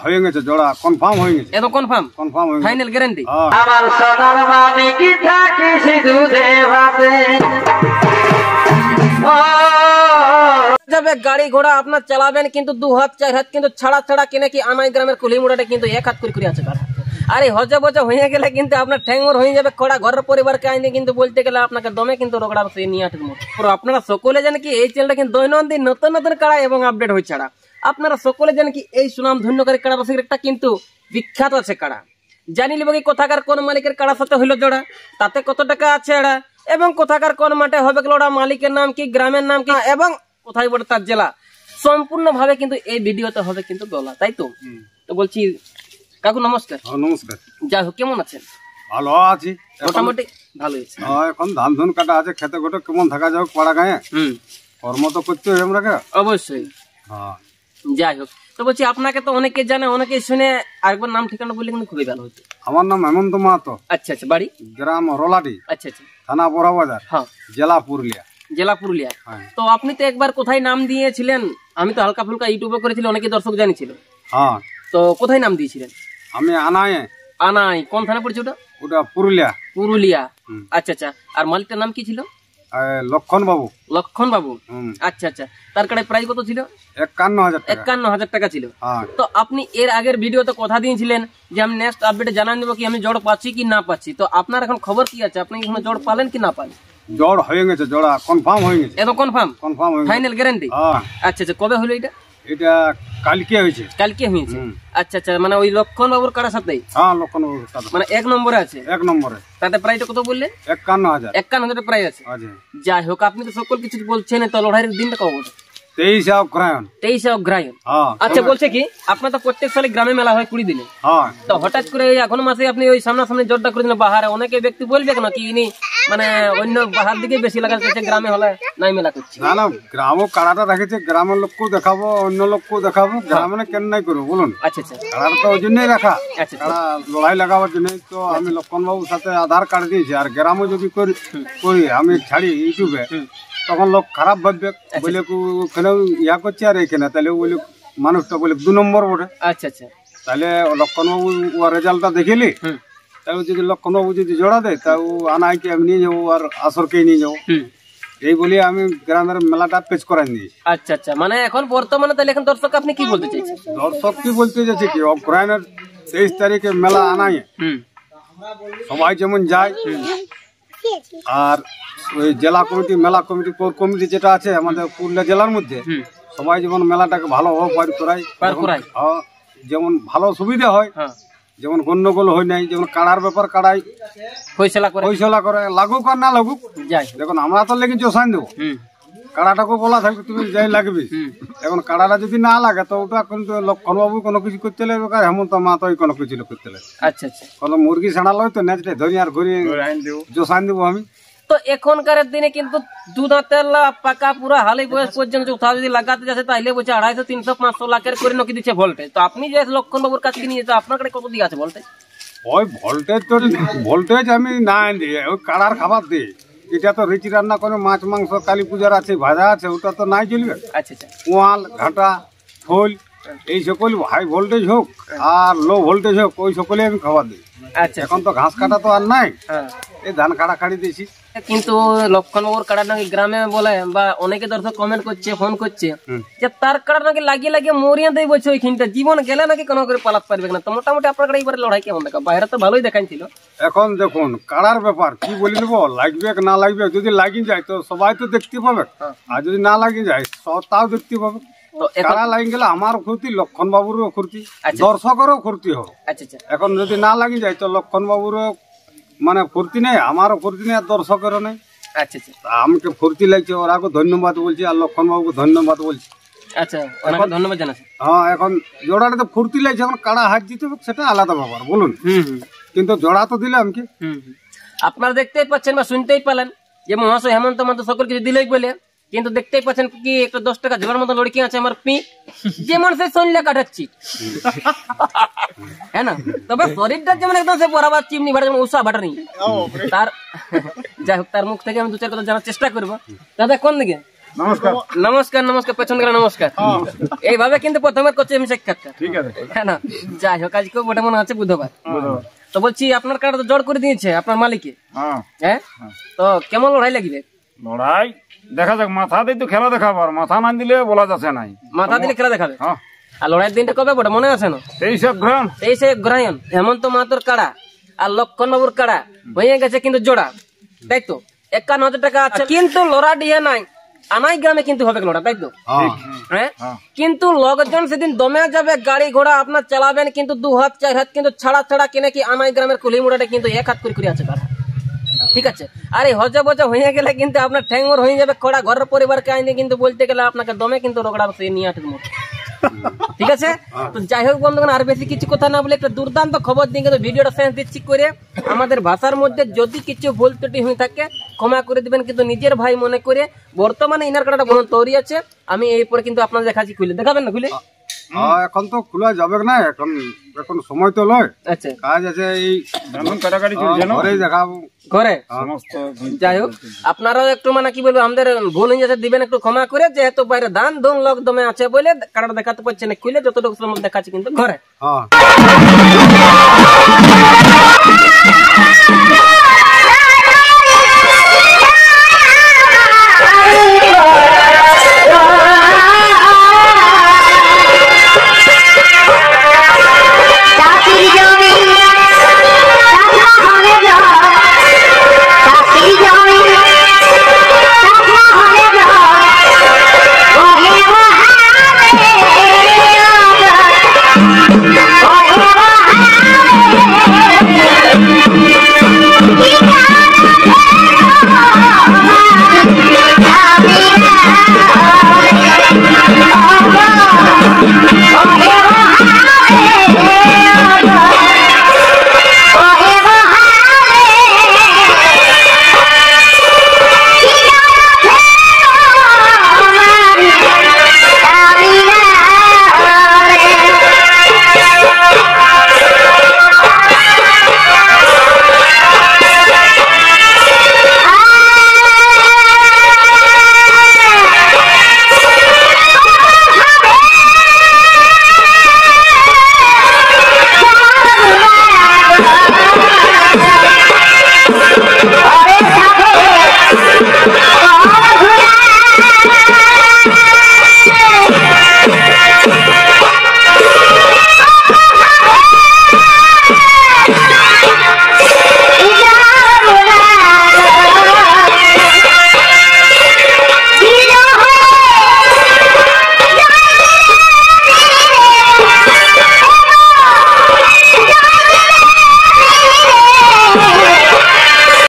হয়ে গেছে, জোড়া কনফার্ম হয়ে গেছে। একদম কনফার্ম হয়ে গেছে, ফাইনাল গ্যারান্টি। আমার সোনার মানিকি থাকি সিধুতে ভাবে যাবে গাড়ি ঘোড়া আপনার চালাবেন কিন্তু 2 হাত 4 হাত কিন্তু ছাড়া ছাড়া কিনে কি আনাই গ্রামের কুলি মুড়াটা কিন্তু 1 হাত করে আছে কারা। আরে হজে বজে হয়ে গেলে কিন্তু আপনার ঠ্যাঙ্গর হয়ে যাবে খোড়া। ঘরের পরিবারকে আইনে কিন্তু বলতে গেলে আপনাকে দমে কিন্তু রগড়া বসে নিয়ে আটের মতো। আপনারা সকলে জানেন কি এই চ্যানেলটা কিন্তু দৈনন্দিন নতুন নতুন কাড়া এবং আপডেট হয়ে ছাড়া। আপনারা সকলে জানেন কি এই সুনাম ধন্যকারী কাড়া বসে একটা কিন্তু বিখ্যাত আছে কাড়া। জানি লিব কি কোথাকার কোন মালিকের কাড়ার সাথে হইলো জোড়া, তাতে কত টাকা আছে এরা, এবং কোথাকার কোন মাঠে হবে লোড়া, মালিকের নাম কি, গ্রামের নাম কি, এবং কোথায় বটে তার জেলা, সম্পূর্ণ ভাবে কিন্তু এই ভিডিওতে হবে কিন্তু বলা, তাই তো? তো বলছি কাকু নমস্কার। নমস্কার। যাই হোক, কেমন আছেন? ভালো আছি, মোটামুটি ভালো আছে। এখন ধান ধুন কাটা আছে, খেতে ঘটে কেমন থাকা যাক পাড়া গায়ে, কর্ম তো করতে হবে আমরা। অবশ্যই। যাই হোক, তো বলছি আপনাকে তো অনেকে জানে, অনেকে শুনে, আরেকবার নাম ঠিকানা বললে কিন্তু খুবই ভালো হতো। আমার নাম হেমন্ত মাহাতো। আচ্ছা আচ্ছা, বাড়ি? গ্রাম রোলাডি। আচ্ছা আচ্ছা, থানা বড়বাজার, হ্যাঁ, জেলা পুরুলিয়া। জেলা পুরুলিয়া। তো আপনি তো একবার কোথায় নাম দিয়েছিলেন? আমি তো হালকা ফুলকা ইউটিউবে করেছিল, অনেকে দর্শক জানিছিল। হ্যাঁ, তো কোথায় নাম দিয়েছিলেন? আমি আনায়। আনাই কোন থানা পড়ছে ওটা? ওটা পুরুলিয়া। পুরুলিয়া। আচ্ছা আচ্ছা, আর মালিকটার নাম কি ছিল? লক্ষণ বাবু। লক্ষণ বাবু। আচ্ছা আচ্ছা, তার কাছে প্রাইস কত ছিল? 51,000 টাকা ছিল। তো আপনি এর আগের ভিডিওতে কথা দিয়েছিলেন যে আমি নেক্সট আপডেটে জানান দেবো কি আমি জড় পাচ্ছি কি না পাচ্ছি। তো আপনার এখন খবর কি আছে? আপনি এখন জড় পালেন কি না পালেন? জড় হয়ে গেছে, জড়া কনফার্ম হয়ে গেছে। একদম কনফার্ম হয়ে গেছে, ফাইনাল গ্যারান্টি। আচ্ছা আচ্ছা, কবে হলো এটা? এটা কালকে হয়েছে। কালকে হয়েছে। আচ্ছা আচ্ছা, মানে ওই লক্ষণ বাবুর কাড়ার সাথেই? হ্যাঁ, লক্ষণ বাবুর কাড়া, মানে 1 নম্বরে আছে। 1 নম্বরে। তাতে প্রাইসটা কত বললে? 51,000 প্রাইস আছে। যাই হোক, আপনি তো সকল কিছু বলছেন, তো লড়াইয়ের দিনটা কবে? 23 অগ্রায়ণ। 23 অগ্রায়ণ। আচ্ছা, বলছে কি আপনার তো প্রত্যেক সালে গ্রামে মেলা হয় 20 দিনে। তো হঠাৎ করে এখন মাসে আপনি ওই সামনাসামনি জোরটা করে দিলেন বাহারে, অনেকে ব্যক্তি বলবে কেন কি ইনি মানে অন্য বাহার দিকে বেশি লাগাচ্ছে, গ্রামে হলে নাই মেলা করছে? না না, গ্রামও কাড়াটা রেখেছে, গ্রামের লোককেও দেখাবো, অন্য লোককেও দেখাবো, গ্রামে কেন নাই করবো বলুন? আচ্ছা আচ্ছা, কাড়াটা তো ওই জন্যই রাখা, কাড়া লড়াই লাগাবার জন্য। তো আমি লক্ষণ বাবুর সাথে আধার কার্ড দিয়েছি, আর গ্রামও যদি করি আমি ছাড়ি ইউটিউবে, তখন লোক খারাপ ভাববে, বলে ওখানেও ইয়া করছে আর এখানে, তাহলে বলে মানুষটা বলে 2 নম্বর বটে। আচ্ছা আচ্ছা, তাহলে লক্ষণ বাবু রেজাল্টটা দেখিলি, তাই যদি লক্ষণ বাবু যদি জোড়া দেয়, তা ও আনাইকে আমি নিয়ে যাবো আর আসরকে নিয়ে যাবো, এই বলে আমি গ্রামের মেলাটা পেচ করাই দিয়েছি। আচ্ছা আচ্ছা, মানে এখন বর্তমানে তাহলে এখন দর্শক আপনি কি বলতে চাইছেন? দর্শক কি বলতে চাইছে কি, অগ্রায়ণের 23 তারিখে মেলা আনাই, সবাই যেমন যায়, আর ওই জেলা কমিটি, মেলা কমিটি, কোর কমিটি যেটা আছে আমাদের পুরুলিয়া জেলার মধ্যে, সবাই যেমন মেলাটাকে ভালোভাবে পার করায়, যেমন ভালো সুবিধা হয়, যেমন গন্ডগোল হয় নাই, যেমন কাড়ার ব্যাপার কাড়াই ফয়সালা করে, লাগুক আর না লাগুক। দেখুন, আমরা তো লেগে চোষান দেবো, কাড়াটাকে বলা থাকবে তুমি যাই লাগবে। এখন কাড়াটা যদি না লাগে, তো ওটা কিন্তু লক্ষণ বাবু কোনো কিছু করতে লাগবে, আর হেমন্ত মাহাতো কোনো কিছু করতে লাগবে। আচ্ছা আচ্ছা, কোনো মুরগি ছাড়া লয় তো নেচটে ধরি আর ঘুরিয়ে জোষান দেবো আমি। তো এখনকার দিনে কিন্তু দুধ পাকা পুরা হালি বয়স পর্যন্ত কোথাও যদি লাগাতে যাচ্ছে, তাইলে বলছে 250, 300, 500 লাখের করে নকি দিচ্ছে ভোল্টেজ। তো আপনি যে লক্ষণ বাবুর কাছে নিয়ে যাচ্ছেন, আপনার কাছে কত দিয়ে আছে ভোল্টেজ? ওই ভোল্টেজ আমি না দিই, ওই কাড়ার খাবার দিই। এটা তো রিচি রান্না করে, মাছ মাংস কালী পূজার আছে, ভাজা আছে, ওটা তো নাই চলবে। আচ্ছা আচ্ছা, কোয়াল ঘাটা খোল এই সকল হাই ভোল্টেজ হোক আর লো ভোল্টেজ হোক, ওই সকলে আমি খাবার দিই। আচ্ছা, এখন তো ঘাস কাটা তো আর নাই, এই ধান কাটা খাড়ি দিয়েছি। কিন্তু লক্ষণ বাবুর কাড়া নাকি গ্রামে বলে, বা অনেকে দর্শক কমেন্ট করছে, ফোন করছে যে তার কাড়া নাকি লাগিয়ে লাগিয়ে মরিয়া দেয়, বলছে ওইখানটা জীবন গেলে নাকি কোনো করে পালাতে পারবে না। তো মোটামুটি আপনার কাড়া এবারে লড়াই কেমন দেখা? বাইরে তো ভালোই দেখাচ্ছিল। এখন দেখুন, কাড়ার ব্যাপার কি বলি নেবো, লাগবে না লাগবে, যদি লাগিয়ে যায় তো সবাই তো দেখতে পাবে, আর যদি না লাগিয়ে যায় তাও দেখতে পাবে। কাড়া লাগি গেলে আমার ক্ষতি, লক্ষণ বাবুরও ক্ষতি, দর্শকেরও ক্ষতি হবে। এখন যদি না লাগি যায় তো লক্ষণ বাবুরও মানে ফুর্তি নেই, আমারও ফুর্তি নেই, আর দর্শকেরও নেই। আচ্ছা আচ্ছা, আমাকে ফুর্তি লাগছে, ওরাকে ধন্যবাদ বলছি, আর লক্ষণ বাবুকে ধন্যবাদ বলছি। আচ্ছা, ধন্যবাদ জানাচ্ছি। হ্যাঁ, এখন জোড়াটা তো ফুর্তি লাগছে, এখন কাড়া হাত দিতে হবে সেটা আলাদা ব্যাপার বলুন, কিন্তু জোড়া তো দিলাম কি। আপনারা দেখতেই পাচ্ছেন বা শুনতেই পেলেন যে মহাশয় হেমন্ত মাহাতো সকল কিছু দিলেই বলে, কিন্তু দেখতেই পাচ্ছেন কি একটা 10 টাকা ঝোলার মতো লড়কি আছে আমার পি, যেমন সে সন্ধ্যা কাটাচ্ছি, হ্যাঁ না? তবে শরীরটা যেমন একদম সে বরাবর চিমনি ভাটা, যেমন উষা ভাটা নেই তার। যাই হোক, তার মুখ থেকে আমি 2-4 কথা জানার চেষ্টা করবো। দাদা কোন দিকে? নমস্কার। নমস্কার নমস্কার, পেছন গেলে নমস্কার। এইভাবে কিন্তু প্রথমে করছি আমি সাক্ষাৎটা, ঠিক আছে। হ্যাঁ না? যাই হোক, আজকে ওটা মনে হচ্ছে বুধবার। তো বলছি আপনার কার্ড তো জড় করে দিয়েছে আপনার মালিকে, হ্যাঁ? তো কেমন লড়াই লাগবে? লড়াই দেখা যাক, মাথা দিয়ে তো খেলা দেখাবো, আর মাথা না দিলে বলা যাচ্ছে নাই। মাথা দিলে খেলা দেখাবে। আর লড়াইয়ের দিনটা কবে বটে মনে আছে না? 23 গ্রহায়ণ। হেমন্ত মাহাতোর কাড়া আর লক্ষণ বাবুর কাড়া হয়ে গেছে কিন্তু জোড়া, তাই তো? 51,000 টাকা আছে, কিন্তু লড়া ডিহে নাই। আনাই গ্রামে কিন্তু হবে লড়া, তাই তো? হ্যাঁ, কিন্তু লোকজন সেদিন দমে যাবে, গাড়ি ঘোড়া আপনার চালাবেন কিন্তু 2 হাত 4 হাত কিন্তু ছাড়া ছাড়া কিনে কি আনাই গ্রামের কুলি মুড়াটা কিন্তু 1 হাত করে আছে কাড়া, ঠিক আছে? আর এই হজে বজে হয়ে গেলে কিন্তু আপনার ঠ্যাঙ্গর হয়ে যাবে কড়া, ঘরের পরিবারকে আইনে কিন্তু বলতে গেলে আপনাকে দমে কিন্তু রগড়া নিয়ে আটের মতো, ঠিক আছে? তো যাই হোক বন্ধুগণ, আর বেশি কিছু কথা না বলে একটা দুর্দান্ত খবর দিয়ে কিন্তু ভিডিওটা শেষ দিচ্ছি করে। আমাদের ভাষার মধ্যে যদি কিছু ভুল ত্রুটি হয়ে থাকে ক্ষমা করে দিবেন, কিন্তু নিজের ভাই মনে করে। বর্তমানে ইনার কাটাটা বন্ধ তৈরি আছে, আমি এরপরে কিন্তু আপনাদের দেখাচ্ছি। খুলে দেখাবেন না? খুলে এখন তো খোলা যাবে না, এখন এখন সময় তো লয়, আচ্ছা কাজ আছে, এই কাটাকাটি চলছে না, ঘরে দেখাবো ঘরে সমস্ত। যাই হোক, আপনারাও একটু মানে কি বলবো, আমাদের ভুল হয়ে যাচ্ছে, দিবেন একটু ক্ষমা করে। যেহেতু বাইরে দান দোন লোক দমে আছে বলে কাটাটা দেখাতে পারছে না, খুলে যতটুকু সময় দেখাচ্ছি কিন্তু ঘরে।